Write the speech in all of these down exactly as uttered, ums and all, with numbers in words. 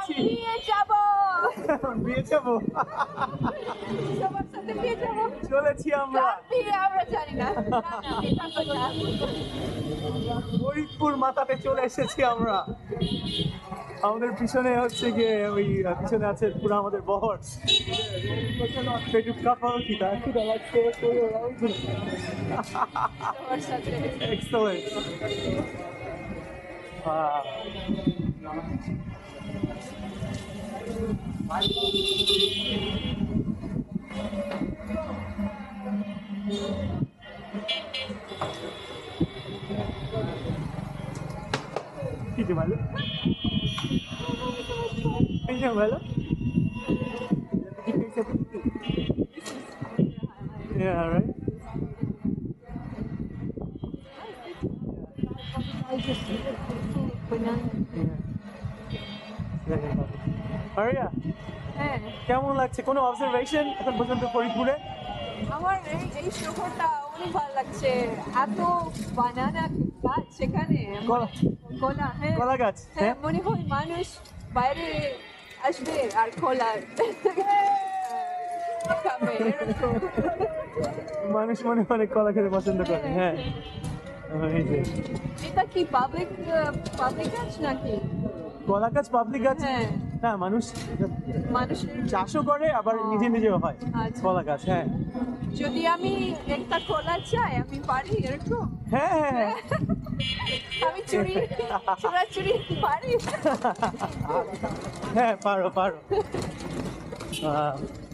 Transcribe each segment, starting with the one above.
যাচ্ছি বিয়ে যাবো বিয়ে যাবো সবার সাথে বিয়ে যাবো চলেছি আমরা বিয়ে আমরা জানি না ফরিদপুর মাতাতে চলে এসেছি আমরা আমাদের পিছনে হচ্ছে গিয়ে ওই পিছনে আছে পুরো আমাদের বহর কাপল কি তা কি লাগছে excellent Hindi malo? Hindi malo? Yeah, right? Maria, হ্যাঁ কেমন লাগছে কোনো অবজারভেশন এখন পর্যন্ত ফরিদপুরে? আমার এই এই শহরটা অনেক ভালো লাগছে এত বানানা গাছ সেখানে কলা কলা হ্যাঁ কলা গাছ হ্যাঁ মনে হয় মানুষ বাইরে আসবে আর কলা খাবে এরকম। মানুষ মনে মনে কলা খেতে পছন্দ করে হ্যাঁ এই যে এটা কি পাবলিক পাবলিক গাছ নাকি কলা গাছ পাবলিক গাছ হ্যাঁ না মানুষ মানুষের চাষও করে আবার নিজে নিজেও হয় আচ্ছা। কলা গাছ হ্যাঁ যদি আমি একটা কলা চাই আমি পারি এরকম হ্যাঁ হ্যাঁ আমি চুরি চুরি পারি হ্যাঁ পারো পারো আহ,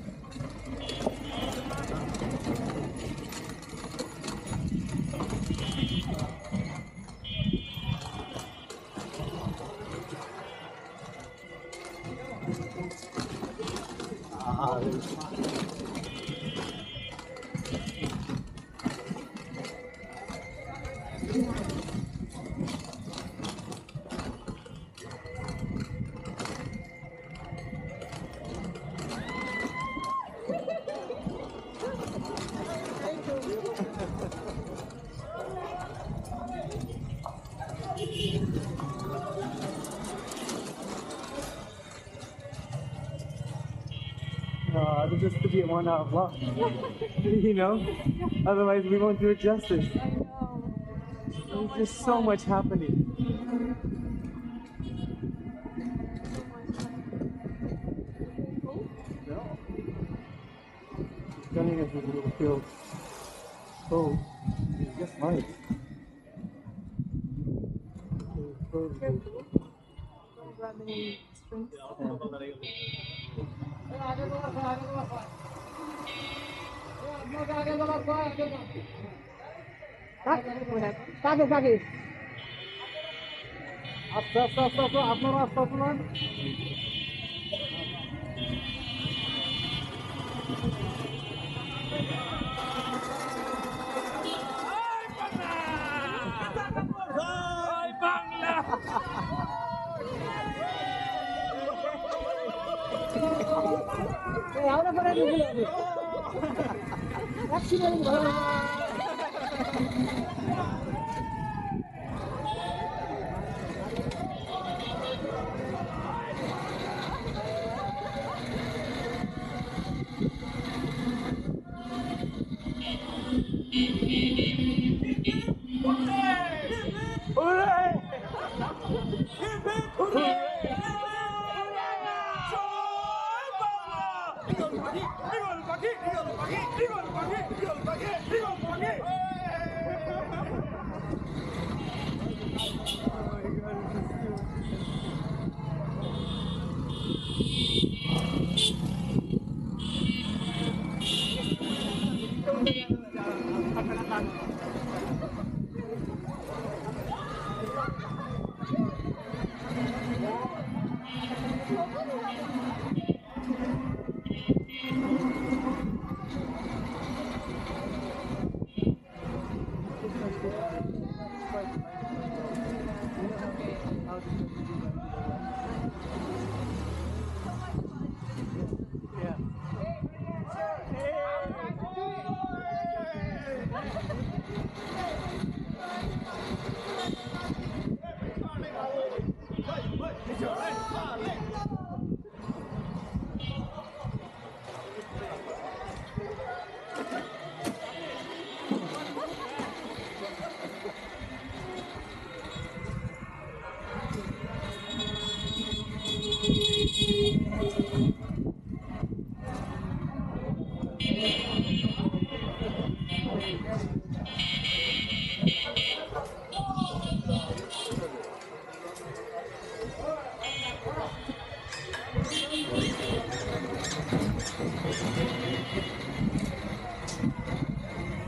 Uh, this is to be a one-hour vlog, you know. Otherwise, we won't do it justice. There's just so much happening. Stunning as this little field. Oh, it's just nice. Don't grab any strings. কাকে কাকে আস্তে আস্তে আস্তে আস্তে আপনারা আস্তে আস্তে মান ahora para el video. Accident. Hooray! Hooray!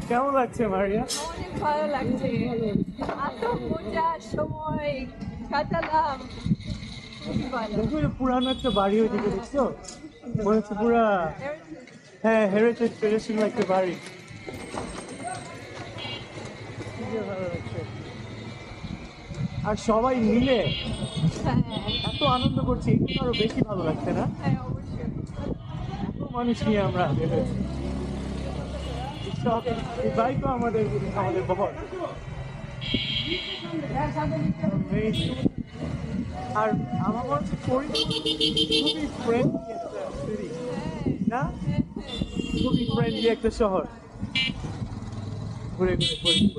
কেমন লাগছে মারিয়া? অনেক ভালো লাগছে, এত মজার সময় কাটালাম, খুবই ভালো। দেখো এটা পুরানো একটা বাড়ি ওইদিকে দেখছো, মনে হচ্ছে পুরা হ্যাঁ হেরিটেজ ট্রেডিশনাল একটা বাড়ি। কি যে ভালো লাগছে, আর সবাই মিলে হ্যাঁ এত আনন্দ করছি, এগুলো আরো বেশি ভালো লাগছে না? হ্যাঁ অবশ্যই। এত মানুষ নিয়ে আমরা বেরোচ্ছি, সব ভাই তো আমাদের আমাদের বহর। Amazing. আর আমার মনে হচ্ছে ফরিদপুর খুবই ফ্রেন্ডলি একটা সিটি না, খুবই ফ্রেন্ডলি একটা শহর। ঘুরে ঘুরে ফরিদপুর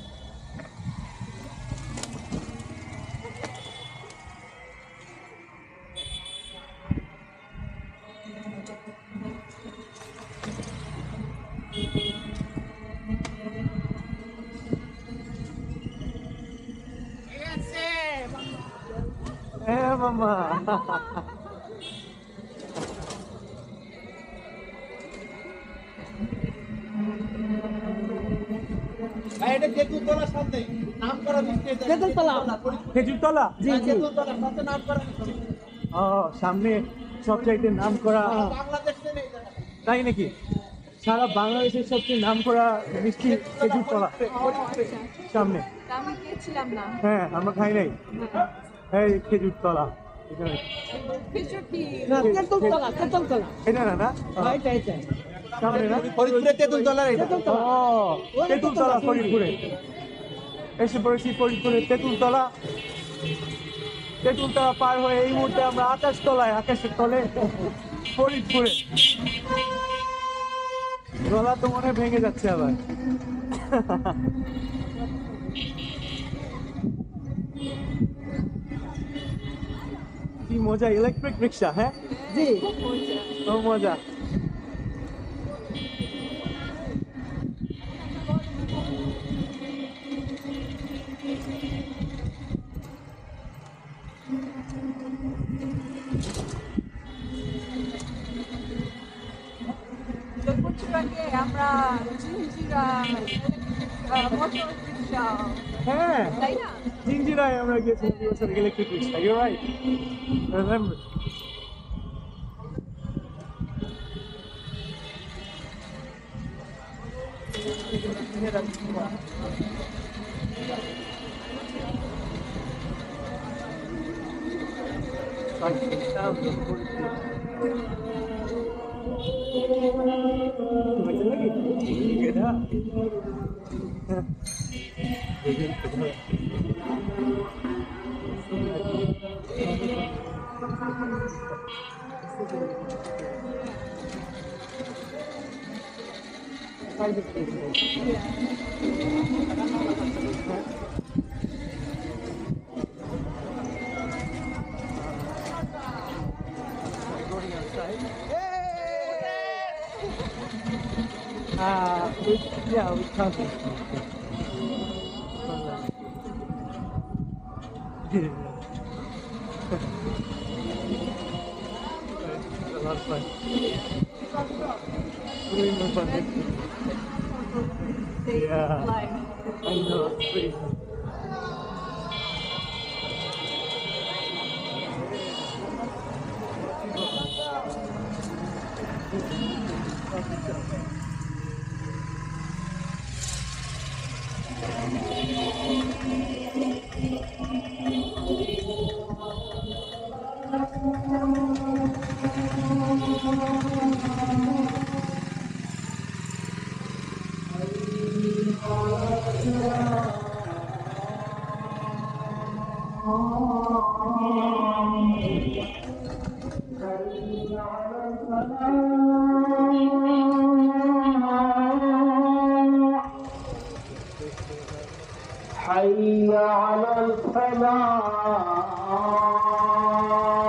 হ্যাঁ মামা। এটা তেঁতুলতলার সামনে নাম করা মিষ্টি। তেঁতুলতলা, খেজুরতলা। জি জি, তেঁতুলতলার সামনে নাম করা মিষ্টি। ও সামনে সবচাইতে নাম করা, বাংলাদেশে নেই জায়গাটা। তাই নাকি? সারা বাংলাদেশের সবচেয়ে নাম করা মিষ্টি খেজুরতলা ও আচ্ছা, সামনে। আমি গেছিলাম না। হ্যাঁ আমরা খাই নাই, এই খেজুরতলা এখানে। খেজুর কি? না, তেঁতুলতলা, তেঁতুলতলা। এটা না না হ্যাঁ, এটা এটা। সামনে না? ফরিদপুরে তেঁতুলতলার এটা। ও তেঁতুলতলা ফরিদপুরে এসে পড়েছি, ফরিদপুরে তেঁতুলতলা। তেঁতুলতলা পার হয়ে এই মুহূর্তে আমরা আকাশতলায়, আকাশের তলে ফরিদপুরে। গলা তো মনে হয় ভেঙে যাচ্ছে আবার। কি মজা, ইলেকট্রিক রিক্সা। হ্যাঁ জি, খুব মজা। ও মজা। দুই বছর আগে আমরা জিঞ্জিরা মোটর রিক্সা, হ্যাঁ তাই না? জিঞ্জিরায় আমরা গিয়েছি দুই বছর electric rickshaw. You right, remember. Uh, with, yeah, with cousins. A lot of fun. Way more fun. Yeah. Life. I know, it's crazy. حي على الفلاح.